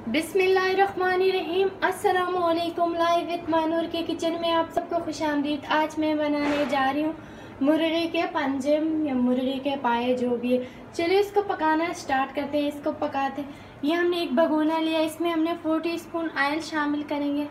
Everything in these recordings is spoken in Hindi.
बिस्मिल्लाहिर्रहमानिर्रहीम। अस्सलामुअलैकुम। लाइव विद मानूर के किचन में आप सबको खुशामदीद। आज मैं बनाने जा रही हूँ मुर्गे के पंजे या मुर्गे के पाए, जो भी है। चलिए इसको पकाना स्टार्ट करते हैं। इसको पकाते हैं। ये हमने एक भगोना लिया, इसमें हमने 4 टीस्पून ऑयल शामिल करेंगे।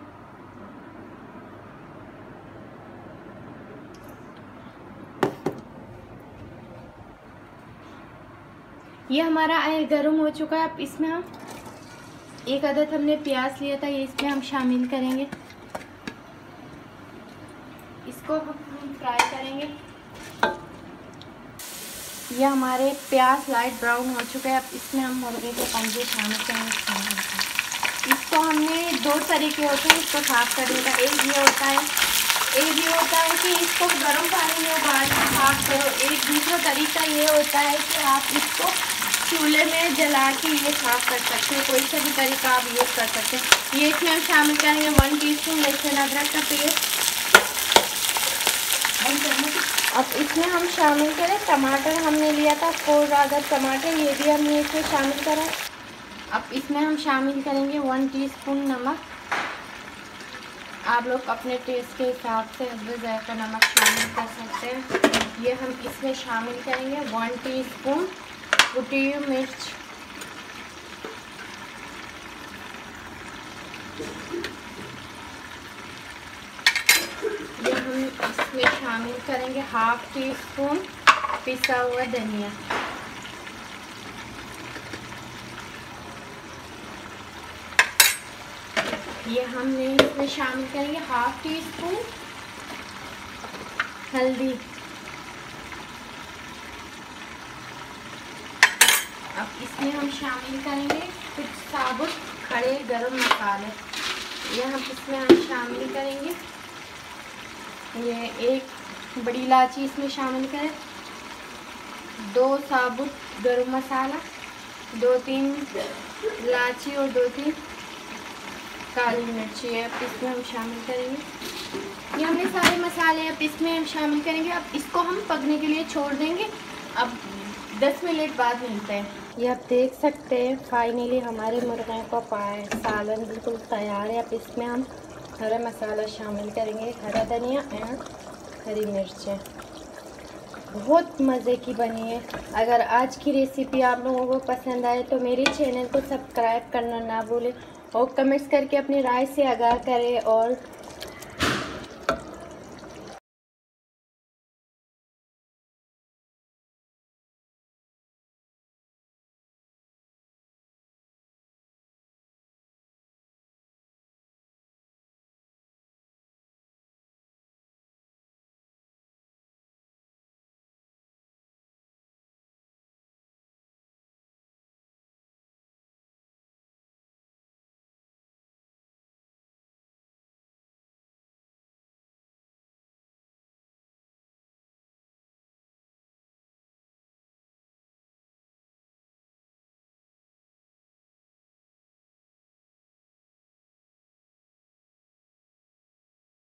ये हमारा ऑयल गर्म हो चुका है। अब इसमें हम एक अदद हमने प्याज लिया था, ये इसमें हम शामिल करेंगे। इसको हम फ्राई करेंगे। ये हमारे प्याज लाइट ब्राउन हो चुका है। अब इसमें हम मुर्गे के पंजे शामिल करेंगे। इसको हमने 2 तरीके होते हैं इसको साफ करने का। एक ये होता है कि इसको गर्म पानी में उबाल के साफ करो। एक दूसरा तरीका ये होता है कि आप इसको चूल्हे में जला के ये साफ़ कर सकते हैं। कोई सा भी तरीका आप यूज़ कर सकते हैं। ये इसमें हम शामिल करेंगे 1 टीस्पून लहसुन अदरक का पेस्ट। अब इसमें हम शामिल करें टमाटर, हमने लिया था 4 अदद टमाटर, ये भी हमने इसमें शामिल करा। अब इसमें हम शामिल करेंगे 1 टीस्पून नमक। आप लोग अपने टेस्ट के हिसाब से ज़ायका नमक शामिल कर सकते हैं। ये हम इसमें शामिल करेंगे 1 टीस्पून कुटी हुई मिर्च। ये हम इसमें शामिल करेंगे 1/2 टीस्पून पिसा हुआ धनिया। ये हमने इसमें शामिल करेंगे 1/2 टीस्पून हल्दी। अब इसमें हम शामिल करेंगे कुछ साबुत खड़े गरम मसाले। ये हम इसमें शामिल करेंगे। ये 1 बड़ी इलायची इसमें शामिल करें, 2 साबुत गरम मसाला, 2-3 इलायची और 2-3 काली मिर्ची है। अब इसमें हम शामिल करेंगे। ये हमने सारे मसाले अब इसमें हम शामिल करेंगे। अब इसको हम पकने के लिए छोड़ देंगे। अब 10 मिनट बाद मिलते हैं। ये आप देख सकते हैं फाइनली हमारे मुर्गे का पाए सालन बिल्कुल तैयार है। अब इसमें हम हरा मसाला शामिल करेंगे, हरा धनिया एंड हरी मिर्चें। बहुत मज़े की बनी है। अगर आज की रेसिपी आप लोगों को पसंद आए तो मेरे चैनल को सब्सक्राइब करना ना भूलें और कमेंट्स करके अपनी राय से आगाह करें और